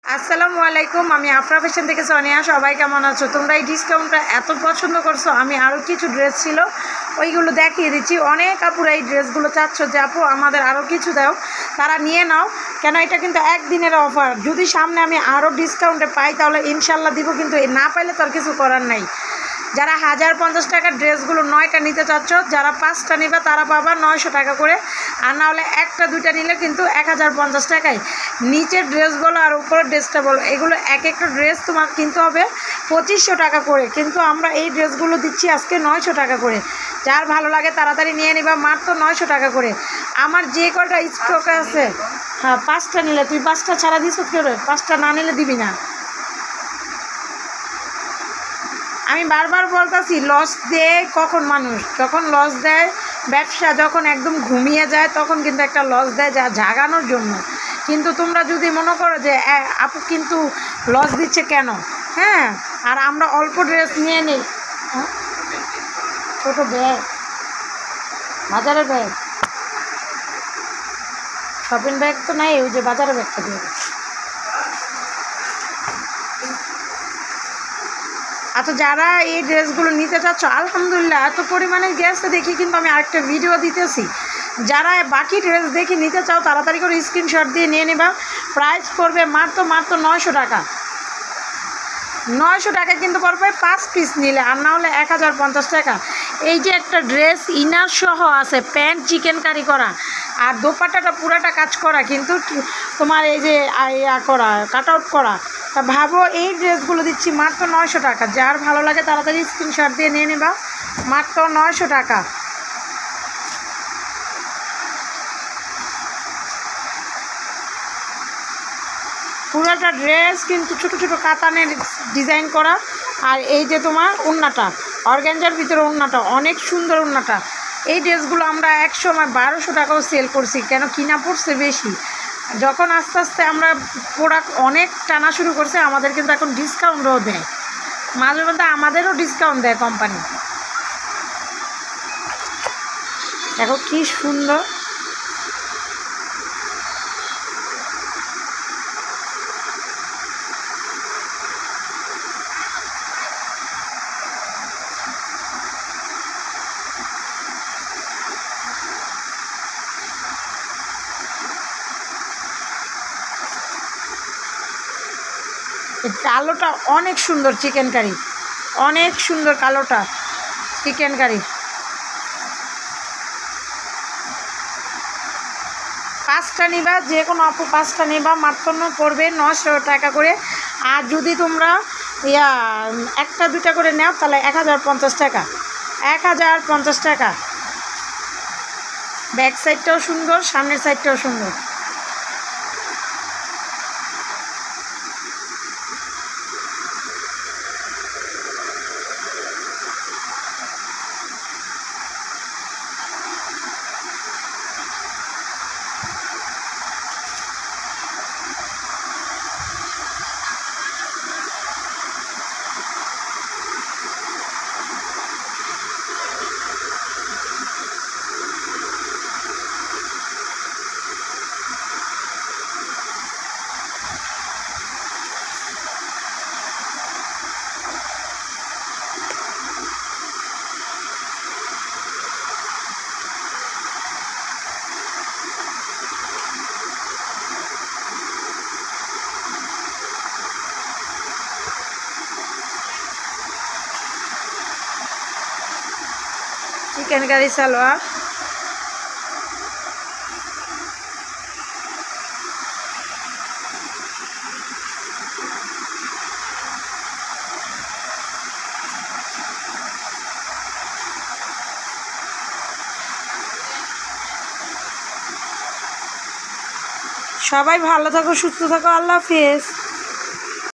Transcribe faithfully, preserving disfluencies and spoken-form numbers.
আসসালামু আলাইকুম, আমি আফরা ফ্যাশন থেকে সোনিয়া। সবাই কেমন আছো? তোমরা এই ডিসকাউন্টটা এত পছন্দ করছো, আমি আরও কিছু ড্রেস ছিল ওইগুলো দেখিয়ে দিচ্ছি। অনেক আপুরা এই ড্রেসগুলো চাচ্ছ যে আপু আমাদের আরও কিছু দাও, তারা নিয়ে নাও। কেন এটা কিন্তু একদিনের অফার, যদি সামনে আমি আরও ডিসকাউন্টে পাই তাহলে ইনশাল্লাহ দিব, কিন্তু এই না পাইলে তো আর কিছু করার নাই। যারা হাজার পঞ্চাশ টাকার ড্রেসগুলো নয়টা নিতে চাচ্ছ, যারা পাঁচটা নিবে তারা পাবা নয়শো টাকা করে, আর না হলে একটা দুইটা নিলে কিন্তু এক হাজার পঞ্চাশ টাকায়। নিচের ড্রেস বলো আর উপরের ড্রেসটা বলো, এগুলো এক একটা ড্রেস তোমার কিনতে হবে পঁচিশশো টাকা করে, কিন্তু আমরা এই ড্রেসগুলো দিচ্ছি আজকে নয়শো টাকা করে। যার ভালো লাগে তাড়াতাড়ি নিয়ে নিবা, মাত্র নয়শো টাকা করে। আমার যে কটা স্টকে আছে, হ্যাঁ পাঁচটা নিলে, তুই পাঁচটা ছাড়া দিস করে, পাঁচটা না নিলে দিবি না। আমি বারবার বলতেছি, লস দেয় কখন মানুষ? যখন লস দেয়, ব্যবসা যখন একদম ঘুমিয়ে যায় তখন কিন্তু একটা লস দেয়, যা জাগানোর জন্য। কিন্তু তোমরা যদি মনে করো যে আপু কিন্তু লস দিচ্ছে কেন, হ্যাঁ, আর আমরা অল্প ড্রেস নিয়ে নিই, হ্যাঁ ছোটো ব্যাগ, বাজারের ব্যাগ, শপিং ব্যাগ তো নাই, ওই যে বাজারের ব্যাগটা দিয়ে। আচ্ছা, যারা এই ড্রেসগুলো নিতে চাচ্ছ, আলহামদুলিল্লাহ এত পরিমাণে গেছে দেখি, কিন্তু আমি আরেকটা ভিডিও দিতেছি। যারা বাকি ড্রেস দেখে নিতে চাও তাড়াতাড়ি করে স্ক্রিনশট দিয়ে নিয়ে নেবা। প্রাইস পড়বে মাত্র মাত্র নয়শো টাকা। নয়শো টাকা কিন্তু পড়বে পাঁচ পিস নিলে, আর না হলে এক হাজার পঞ্চাশ টাকা। এই যে একটা ড্রেস ইনার সহ আছে, প্যান্ট চিকেন কারি করা, আর দোপাট্টাটা পুরাটা কাজ করা, কিন্তু তোমার এই যে ইয়া করা, কাট আউট করা। তা ভাবো এই ড্রেসগুলো দিচ্ছি মাত্র নয়শো টাকা। যার ভালো লাগে তাড়াতাড়ি স্ক্রিনশট দিয়ে নিয়ে নেবা, মাত্র নয়শো টাকা। পুরাটা ড্রেস কিন্তু ছোটো ছোটো কাতানের ডিজাইন করা, আর এই যে তোমার ওড়নাটা, অর্গানজার ভিতরে ওড়নাটা অনেক সুন্দর। ওড়নাটা এই ড্রেসগুলো আমরা এক সময় বারোশো টাকাও সেল করছি, কেন কিনা পড়ছে বেশি। যখন আস্তে আস্তে আমরা প্রোডাক্ট অনেক টানা শুরু করছে, আমাদের কিন্তু এখন ডিসকাউন্টও দেয়, মাঝে মধ্যে আমাদেরও ডিসকাউন্ট দেয় কোম্পানি। দেখো কি সুন্দর। কালোটা অনেক সুন্দর, চিকেন কারি অনেক সুন্দর, কালোটা চিকেন কারি। পাঁচটা নিবা, যে কোনো আপু পাঁচটা নিবা, মাত্র পড়বে নশো টাকা করে। আর যদি তোমরা ইয়া একটা দুটা করে নাও তাহলে এক হাজার পঞ্চাশ টাকা, এক হাজার পঞ্চাশ টাকা। ব্যাক সাইডটাও সুন্দর, সামনের সাইডটাও সুন্দর। চিকেন কারি সালোয়ার, সবাই ভালো থাকো, সুস্থ থাকো, আল্লাহ হাফেজ।